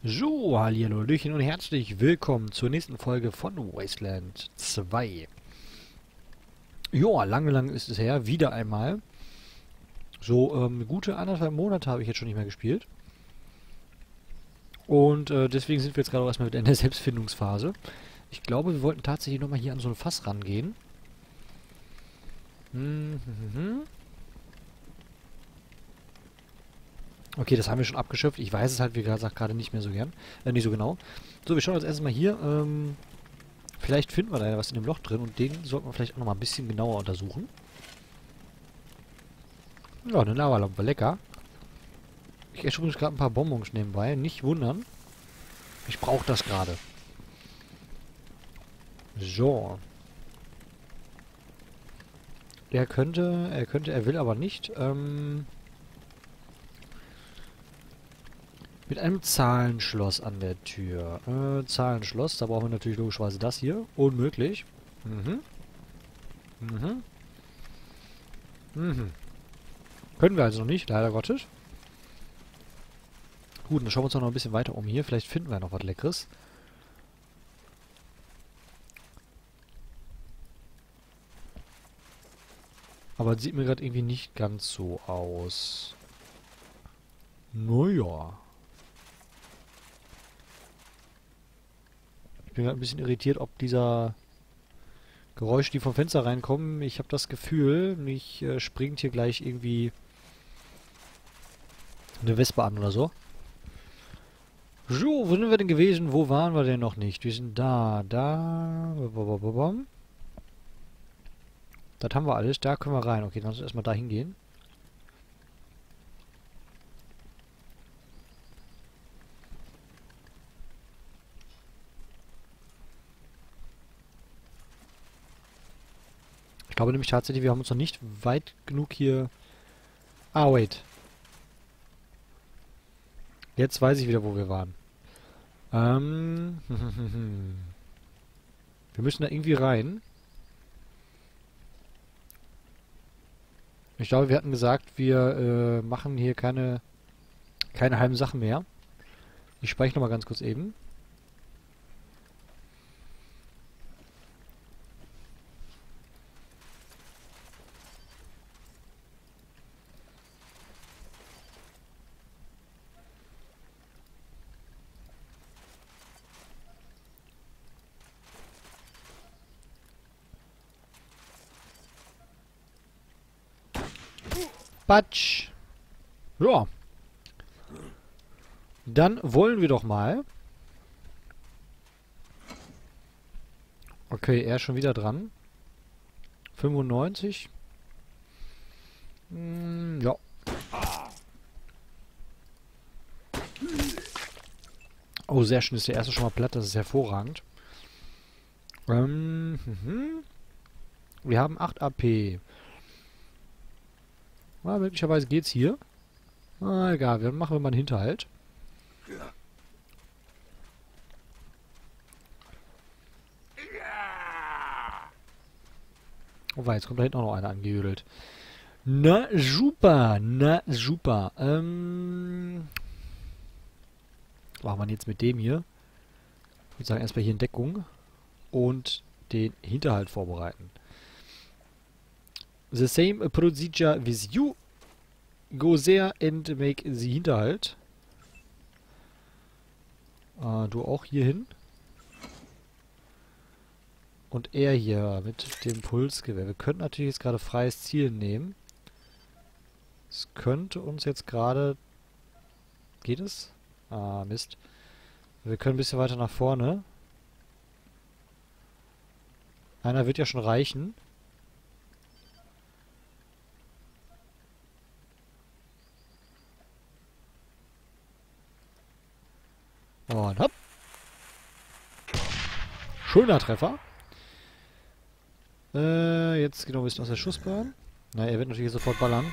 So, hallihallo, Hallöchen und herzlich willkommen zur nächsten Folge von Wasteland 2. Joa, lange ist es her, wieder einmal. So, gute 1,5 Monate habe ich jetzt schon nicht mehr gespielt. Und deswegen sind wir jetzt gerade auch erstmal wieder in der Selbstfindungsphase. Ich glaube, wir wollten tatsächlich nochmal hier an so ein Fass rangehen. Okay, das haben wir schon abgeschöpft. Ich weiß es halt, wie gesagt, gerade nicht mehr so gern. Nicht so genau. So, wir schauen uns erstmal hier. Vielleicht finden wir da ja was in dem Loch drin und den sollten wir vielleicht auch nochmal ein bisschen genauer untersuchen. Ja, eine Lavalampe, lecker. Ich esse übrigens gerade ein paar Bonbons nebenbei. Nicht wundern. Ich brauche das gerade. So. Er will aber nicht. Mit einem Zahlenschloss an der Tür. Zahlenschloss, da brauchen wir natürlich logischerweise das hier. Unmöglich. Können wir also noch nicht, leider Gottes. Gut, dann schauen wir uns noch ein bisschen weiter um hier. Vielleicht finden wir noch was Leckeres. Aber es sieht mir gerade irgendwie nicht ganz so aus. Naja. Ich bin gerade ein bisschen irritiert, ob dieser Geräusche, die vom Fenster reinkommen. Ich habe das Gefühl, mich springt hier gleich irgendwie eine Wespe an oder so. So, wo sind wir denn gewesen? Wo waren wir denn noch nicht? Wir sind da. Das haben wir alles. Da können wir rein. Okay, dann lass uns erstmal da hingehen. Ich glaube nämlich tatsächlich, wir haben uns noch nicht weit genug hier... Ah, wait. Jetzt weiß ich wieder, wo wir waren. Wir müssen da irgendwie rein. Ich glaube, wir hatten gesagt, wir machen hier keine halben Sachen mehr. Ich speichere nochmal ganz kurz eben. Batsch. Ja. Dann wollen wir doch mal. Okay, er ist schon wieder dran. 95. Ja. Oh, sehr schön. Ist der erste schon mal platt. Das ist hervorragend. Wir haben 8 AP. Ja, möglicherweise geht's hier. Ah, egal. Dann machen wir mal einen Hinterhalt. Oh, jetzt kommt da hinten auch noch einer angejüdelt. Na, super. Na, super. Was machen wir jetzt mit dem hier? Ich würde sagen, erstmal hier in Deckung. Und den Hinterhalt vorbereiten. The same procedure with you. Go there and make the Hinterhalt. Du auch hier hin. Und er hier mit dem Pulsgewehr. Wir könnten natürlich jetzt gerade freies Ziel nehmen. Es könnte uns jetzt gerade... Geht es? Ah, Mist. Wir können ein bisschen weiter nach vorne. Einer wird ja schon reichen. Und hopp. Schöner Treffer. Jetzt genau ein bisschen aus der Schussbahn. Na, er wird natürlich sofort ballern.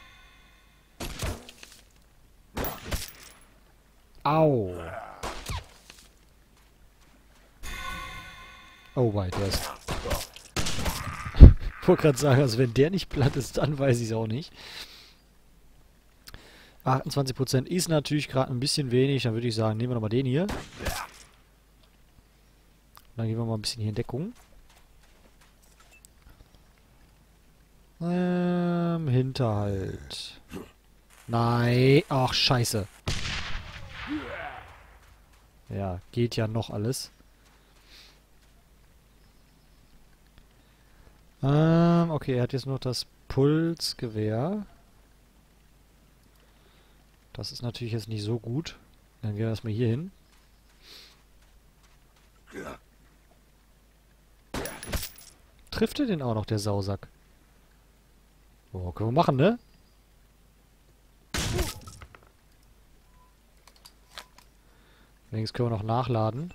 Au. Oh, weit, der ist... Ich wollte gerade sagen, also wenn der nicht platt ist, dann weiß ich es auch nicht. 28% ist natürlich gerade ein bisschen wenig. Dann würde ich sagen, nehmen wir nochmal den hier. Dann gehen wir mal ein bisschen hier in Deckung. Hinterhalt. Nein. Ach, scheiße. Ja, geht ja noch alles. Okay, er hat jetzt noch das Pulsgewehr. Das ist natürlich jetzt nicht so gut. Dann gehen wir erstmal hier hin. Trifft er den auch noch, der Sausack? Oh, können wir machen, ne? Wenigstens können wir noch nachladen.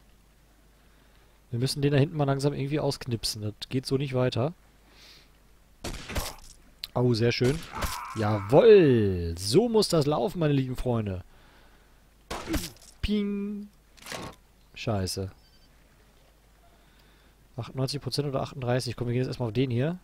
Wir müssen den da hinten mal langsam irgendwie ausknipsen. Das geht so nicht weiter. Oh, sehr schön. Jawoll! So muss das laufen, meine lieben Freunde. Ping. Scheiße. 98% oder 38%? Komm, wir gehen jetzt erstmal auf den hier.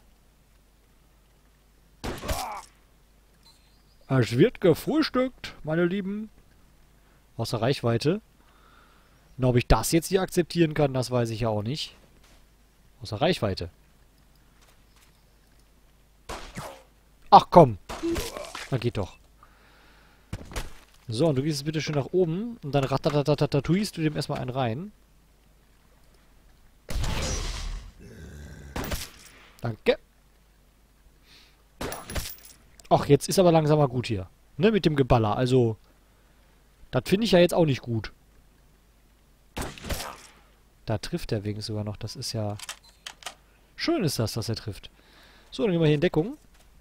Es wird gefrühstückt, meine Lieben. Außer Reichweite. Und ob ich das jetzt hier akzeptieren kann, das weiß ich ja auch nicht. Außer Reichweite. Ach komm. Na geht doch. So, und du gehst jetzt bitte schön nach oben. Und dann ratatatatatatuist du dem erstmal einen rein. Danke. Ach, jetzt ist aber langsam mal gut hier. Ne, mit dem Geballer. Also, das finde ich ja jetzt auch nicht gut. Da trifft er wegen sogar noch. Das ist ja... Schön ist das, dass er trifft. So, dann gehen wir hier in Deckung.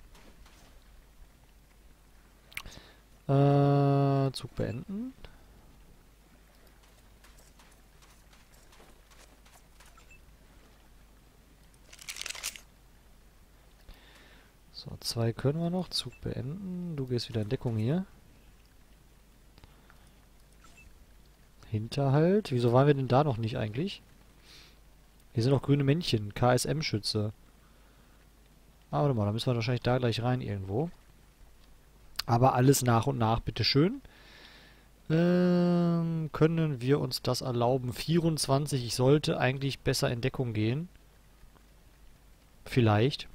Zug beenden. So, 2 können wir noch. Zug beenden. Du gehst wieder in Deckung hier. Hinterhalt. Wieso waren wir denn da noch nicht eigentlich? Hier sind noch grüne Männchen. KSM-Schütze. Ah, warte mal. Da müssen wir wahrscheinlich da gleich rein irgendwo. Aber alles nach und nach, bitteschön. Können wir uns das erlauben? 24. Ich sollte eigentlich besser in Deckung gehen. Vielleicht.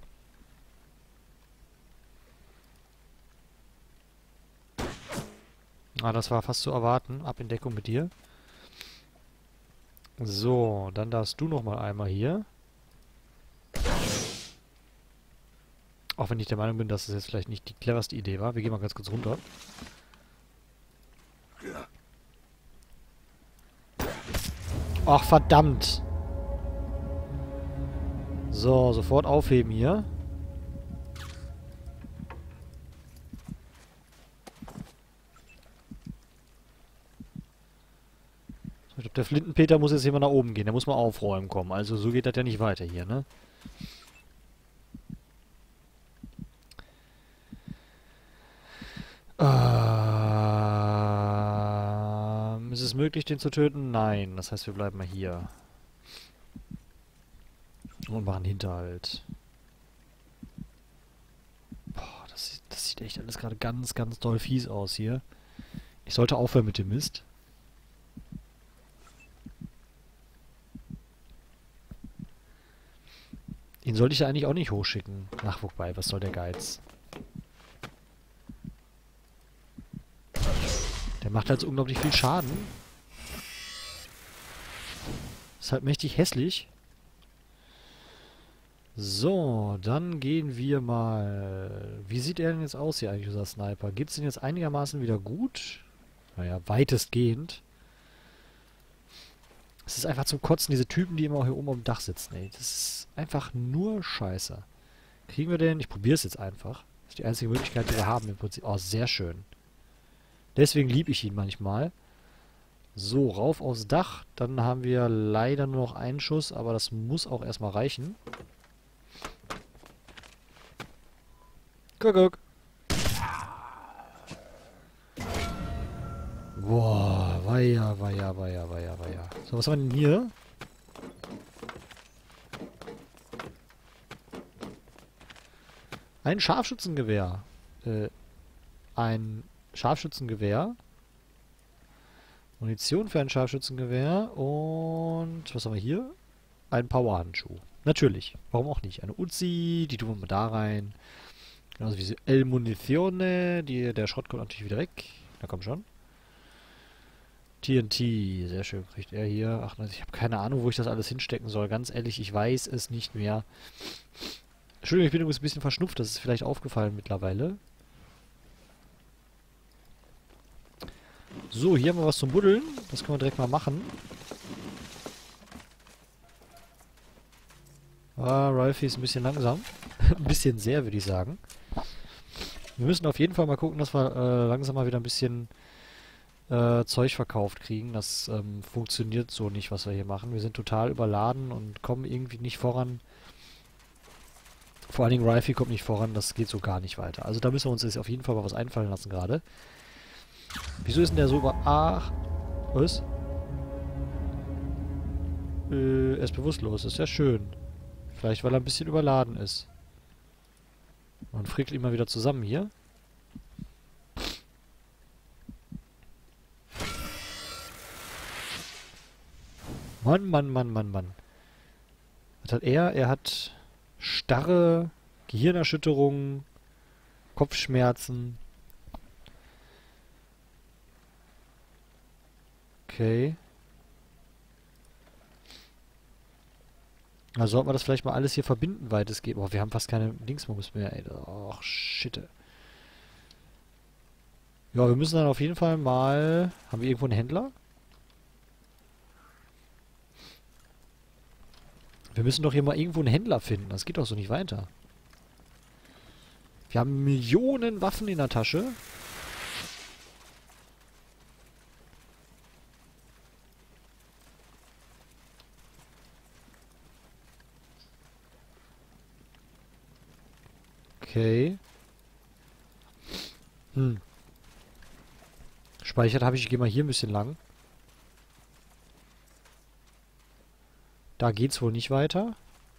Ah, das war fast zu erwarten. Ab in Deckung mit dir. So, dann darfst du nochmal einmal hier. Auch wenn ich der Meinung bin, dass es jetzt vielleicht nicht die cleverste Idee war. Wir gehen mal ganz kurz runter. Ach, verdammt. So, sofort aufheben hier. Ich glaube, der Flintenpeter muss jetzt hier mal nach oben gehen. Der muss mal aufräumen kommen. Also so geht das ja nicht weiter hier, ne? Ist es möglich, den zu töten? Nein. Das heißt, wir bleiben mal hier. Und machen Hinterhalt. Boah, das sieht echt alles gerade ganz, ganz doll fies aus hier. Ich sollte aufhören mit dem Mist. Den sollte ich ja eigentlich auch nicht hochschicken. Ach, wobei, was soll der Geiz? Der macht halt so unglaublich viel Schaden. Ist halt mächtig hässlich. So, dann gehen wir mal... Wie sieht er denn jetzt aus hier eigentlich, unser Sniper? Geht's denn jetzt einigermaßen wieder gut? Naja, weitestgehend. Es ist einfach zum Kotzen, diese Typen, die immer hier oben auf dem Dach sitzen, ey. Das ist einfach nur Scheiße. Kriegen wir den? Ich probiere es jetzt einfach. Das ist die einzige Möglichkeit, die wir haben im Prinzip. Oh, sehr schön. Deswegen liebe ich ihn manchmal. So, rauf aufs Dach. Dann haben wir leider nur noch einen Schuss, aber das muss auch erstmal reichen. Guck. Boah, weia. So, was haben wir denn hier? Ein Scharfschützengewehr. Ein Scharfschützengewehr. Munition für ein Scharfschützengewehr. Und was haben wir hier? Ein Powerhandschuh. Natürlich. Warum auch nicht? Eine Uzi, die tun wir mal da rein. Genauso wie El Munizione. Der Schrott kommt natürlich wieder weg. Na komm schon. TNT. Sehr schön. Kriegt er hier. Ach, ich habe keine Ahnung, wo ich das alles hinstecken soll. Ganz ehrlich, ich weiß es nicht mehr. Entschuldigung, ich bin übrigens ein bisschen verschnupft. Das ist vielleicht aufgefallen mittlerweile. So, hier haben wir was zum Buddeln. Das können wir direkt mal machen. Ah, Ralphie ist ein bisschen langsam. Ein bisschen sehr, würde ich sagen. Wir müssen auf jeden Fall mal gucken, dass wir langsam mal wieder ein bisschen Zeug verkauft kriegen. Das funktioniert so nicht, was wir hier machen. Wir sind total überladen und kommen irgendwie nicht voran. Vor allen Dingen Ralphie kommt nicht voran. Das geht so gar nicht weiter. Also da müssen wir uns jetzt auf jeden Fall mal was einfallen lassen gerade. Wieso ist denn der so über... Ach, was? Er ist bewusstlos. Das ist ja schön. Vielleicht, weil er ein bisschen überladen ist. Man frickelt ihn mal wieder zusammen hier. Mann, Mann, Mann, Mann, Mann. Was hat er? Er hat starre Gehirnerschütterungen, Kopfschmerzen. Okay. Also sollten wir das vielleicht mal alles hier verbinden, weitestgehend. Boah, wir haben fast keine Dingsbums mehr, ey. Ach, shit. Ja, wir müssen dann auf jeden Fall mal... Haben wir irgendwo einen Händler? Wir müssen doch hier mal irgendwo einen Händler finden. Das geht doch so nicht weiter. Wir haben Millionen Waffen in der Tasche. Okay. Speichert habe ich gehe mal hier ein bisschen lang. Da geht's wohl nicht weiter.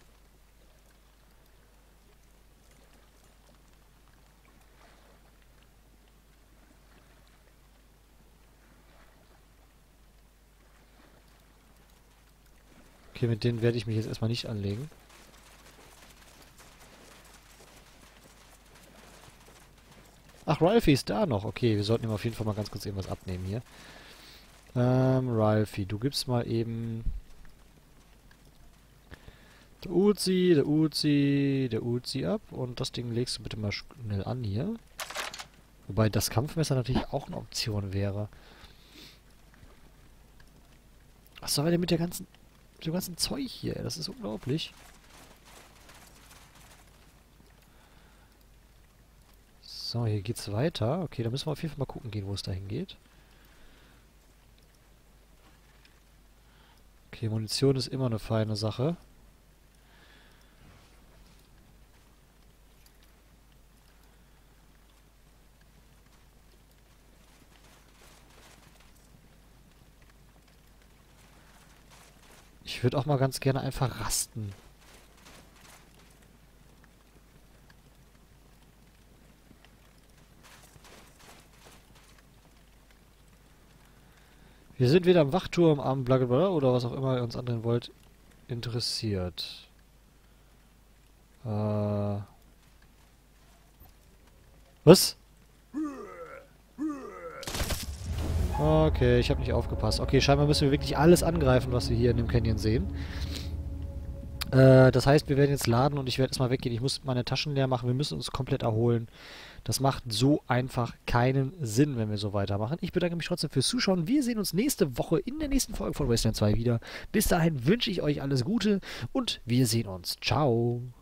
Okay, mit denen werde ich mich jetzt erstmal nicht anlegen. Ach, Ralphie ist da noch. Okay, wir sollten ihm auf jeden Fall mal ganz kurz irgendwas abnehmen hier. Ralphie, du gibst mal eben... Der Uzi ab. Und das Ding legst du bitte mal schnell an hier. Wobei das Kampfmesser natürlich auch eine Option wäre. Was soll er denn mit dem ganzen Zeug hier? Das ist unglaublich. So, hier geht's weiter. Okay, da müssen wir auf jeden Fall mal gucken gehen, wo es dahin geht. Okay, Munition ist immer eine feine Sache. Ich würde auch mal ganz gerne einfach rasten. Wir sind weder am Wachturm, am blablabla oder was auch immer ihr uns anderen wollt, interessiert. Was? Okay, ich habe nicht aufgepasst. Okay, scheinbar müssen wir wirklich alles angreifen, was wir hier in dem Canyon sehen. Das heißt, wir werden jetzt laden und ich werde erstmal weggehen. Ich muss meine Taschen leer machen. Wir müssen uns komplett erholen. Das macht so einfach keinen Sinn, wenn wir so weitermachen. Ich bedanke mich trotzdem fürs Zuschauen. Wir sehen uns nächste Woche in der nächsten Folge von Wasteland 2 wieder. Bis dahin wünsche ich euch alles Gute und wir sehen uns. Ciao.